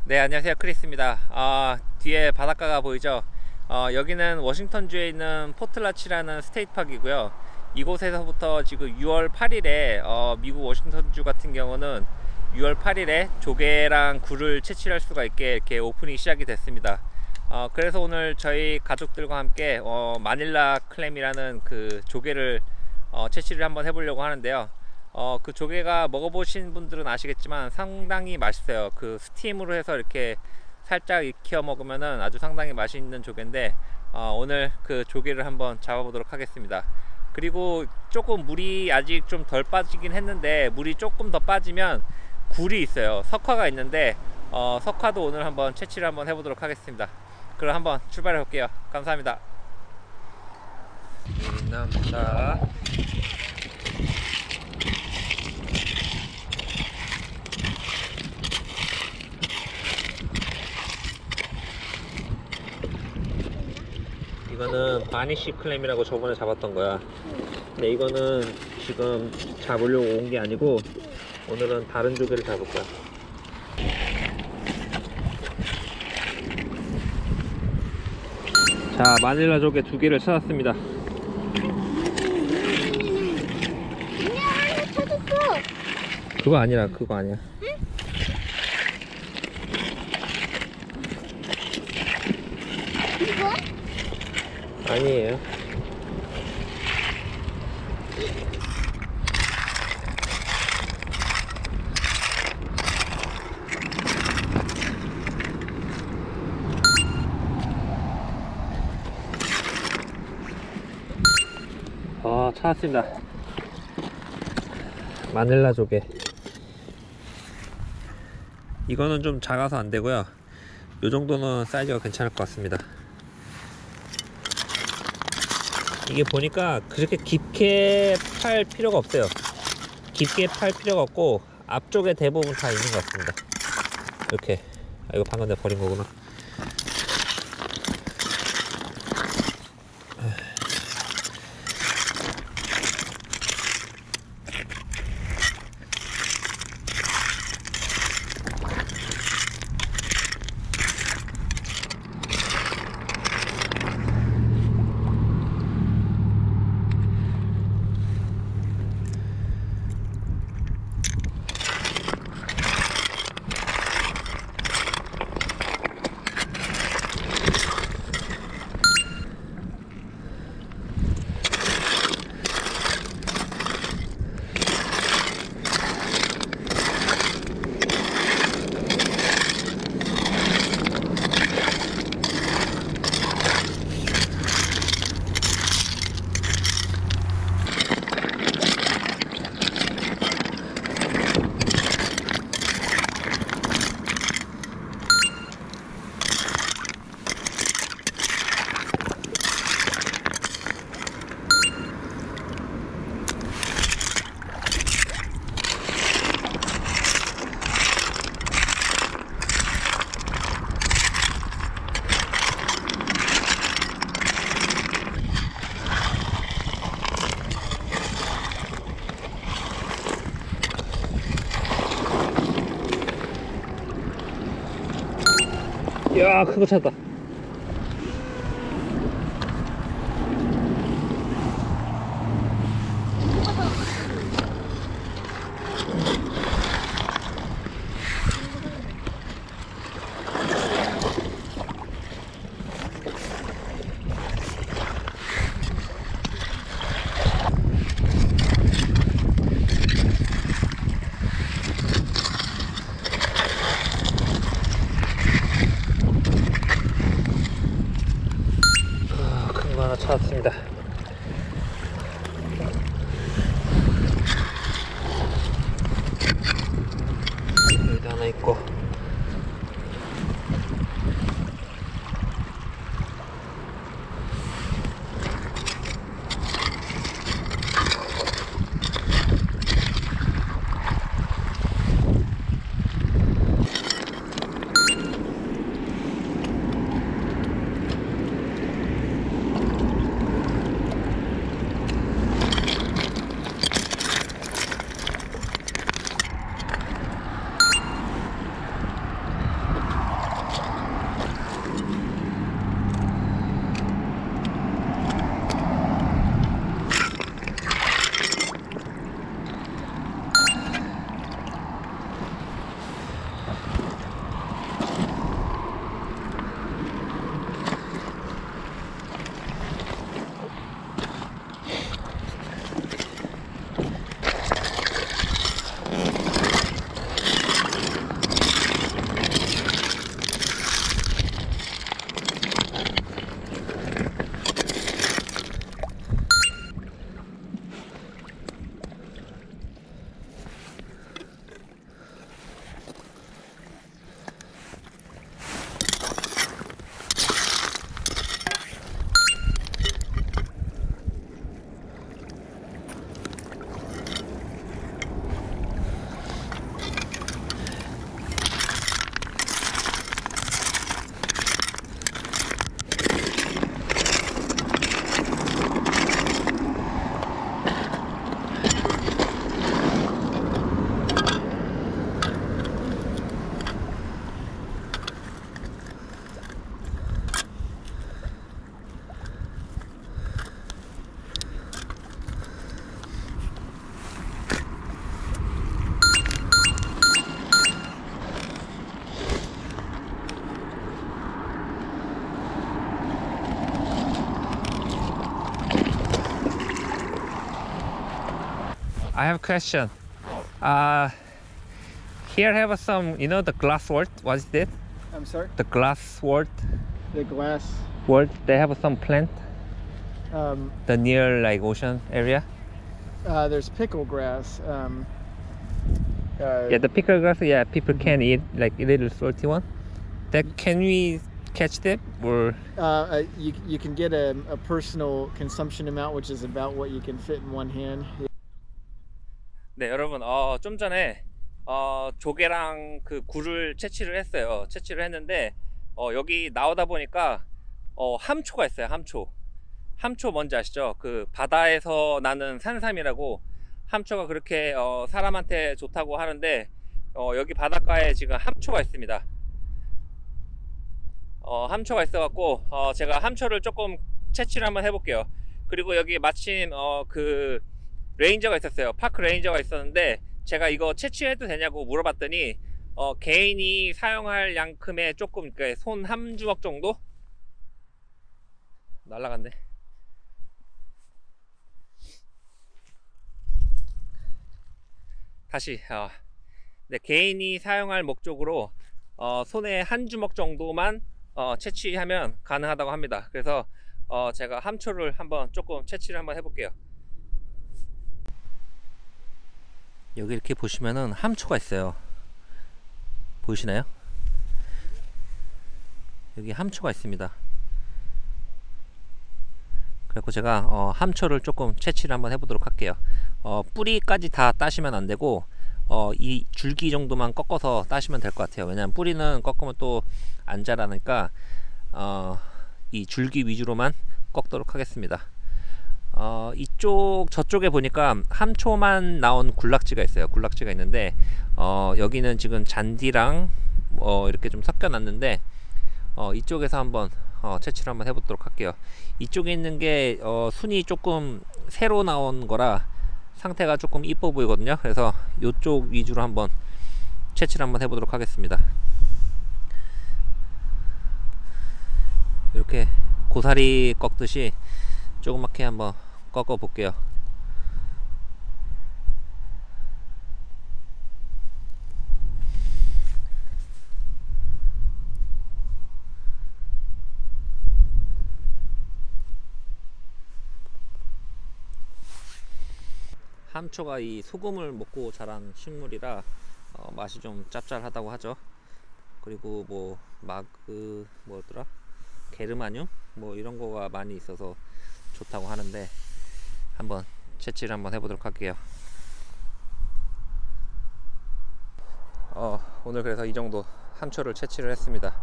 네, 안녕하세요. 크리스입니다. 뒤에 바닷가가 보이죠? 여기는 워싱턴주에 있는 포틀라치라는 스테이트 파크이고요. 이곳에서부터 지금 6월 8일에 미국 워싱턴주 같은 경우는 6월 8일에 조개랑 굴을 채취할 수가 있게 이렇게 오프닝 시작이 됐습니다. 그래서 오늘 저희 가족들과 함께 마닐라 클램이라는 그 조개를 채취를 한번 해보려고 하는데요. 그 조개가 먹어보신 분들은 아시겠지만 상당히 맛있어요. 그 스팀으로 해서 이렇게 살짝 익혀 먹으면은 아주 상당히 맛있는 조개인데, 오늘 그 조개를 한번 잡아보도록 하겠습니다. 그리고 조금 물이 아직 좀 덜 빠지긴 했는데, 물이 조금 더 빠지면 굴이 있어요. 석화가 있는데, 석화도 오늘 한번 채취를 한번 해보도록 하겠습니다. 그럼 한번 출발해 볼게요. 감사합니다. 남자 이거는 바니쉬 클램이라고 저번에 잡았던 거야. 근데 이거는 지금 잡으려고 온 게 아니고 오늘은 다른 조개를 잡을 거야. 자, 마닐라 조개 2개를 찾았습니다. 아니야, 하나 찾았어. 그거 아니라, 그거 아니야. 응? 이거? 아니에요. 찾았습니다. 마닐라 조개. 이거는 좀 작아서 안 되고요. 이 정도는 사이즈가 괜찮을 것 같습니다. 이게 보니까 그렇게 깊게 팔 필요가 없어요. 깊게 팔 필요가 없고 앞쪽에 대부분 다 있는 것 같습니다. 이렇게. 이거 방금 내가 버린 거구나. 이야, 큰 거 찾았다. 큰 거 하나 찾았습니다. 여기도 하나 있고. I have a question. Here have some, you know, the glass wort. What is it? I'm sorry? The glass wort. The glass. Wort. They have some plant. Um, The near like ocean area. there's pickle grass. Yeah, the pickle grass. Yeah, people can eat like a little salty one. That can we catch that or? You can get a personal consumption amount, which is about what you can fit in one hand. 네, 여러분, 좀 전에 조개랑 그 굴을 채취를 했어요. 채취를 했는데 여기 나오다 보니까 함초가 있어요. 함초 뭔지 아시죠? 그 바다에서 나는 산삼이라고, 함초가 그렇게 사람한테 좋다고 하는데 여기 바닷가에 지금 함초가 있습니다. 함초가 있어 갖고 제가 함초를 조금 채취를 한번 해볼게요. 그리고 여기 마침 그 레인저가 있었어요. 파크 레인저가 있었는데 제가 이거 채취해도 되냐고 물어봤더니 개인이 사용할 양큼의 조금, 그러니까 손 한 주먹 정도? 날라갔네. 다시 네, 개인이 사용할 목적으로 손에 한 주먹 정도만 채취하면 가능하다고 합니다. 그래서 제가 함초를 한번 조금 채취를 한번 해볼게요. 여기 이렇게 보시면은 함초가 있어요. 보이시나요? 여기 함초가 있습니다. 그래서 제가 함초를 조금 채취를 한번 해보도록 할게요. 뿌리까지 다 따시면 안 되고 이 줄기 정도만 꺾어서 따시면 될 것 같아요. 왜냐면 뿌리는 꺾으면 또 안 자라니까 이 줄기 위주로만 꺾도록 하겠습니다. 저쪽에 보니까 함초만 나온 군락지가 있어요. 군락지가 있는데 여기는 지금 잔디랑 이렇게 좀 섞여 놨는데 이쪽에서 한번 채취를 한번 해보도록 할게요. 이쪽에 있는 게 순이 조금 새로 나온 거라 상태가 조금 이뻐 보이거든요. 그래서 이쪽 위주로 한번 채취를 한번 해보도록 하겠습니다. 이렇게 고사리 꺾듯이 조그맣게 한번 꺾어 볼게요. 함초가 이 소금을 먹고 자란 식물이라 맛이 좀 짭짤하다고 하죠. 그리고 뭐 뭐더라? 게르마늄? 뭐 이런 거가 많이 있어서 좋다고 하는데 한번 채취를 한번 해보도록 할게요. 오늘 그래서 이 정도 함초를 채취를 했습니다.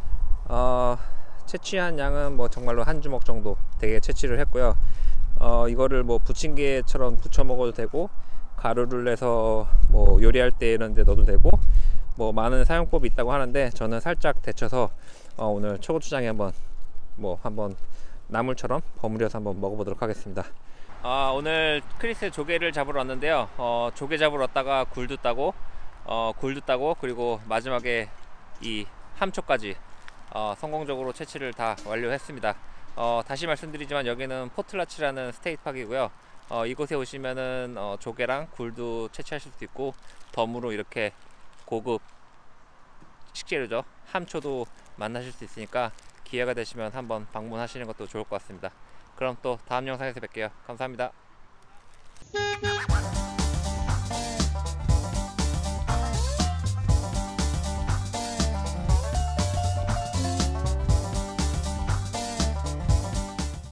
채취한 양은 뭐 정말로 한 주먹 정도 되게 채취를 했고요. 이거를 뭐 부침개처럼 부쳐 먹어도 되고, 가루를 내서 뭐 요리할 때 이런 데 넣어도 되고, 뭐 많은 사용법이 있다고 하는데 저는 살짝 데쳐서 오늘 초고추장에 한번 나물처럼 버무려서 한번 먹어보도록 하겠습니다. 오늘 크리스 조개를 잡으러 왔는데요. 조개 잡으러 왔다가 굴도 따고 그리고 마지막에 이 함초까지 성공적으로 채취를 다 완료했습니다. 다시 말씀드리지만 여기는 포틀라치라는 스테이트 파크이고요. 이곳에 오시면은 조개랑 굴도 채취하실 수 있고, 덤으로 이렇게 고급 식재료죠, 함초도 만나실 수 있으니까 기회가 되시면 한번 방문하시는 것도 좋을 것 같습니다. 그럼 또 다음 영상에서 뵐게요. 감사합니다.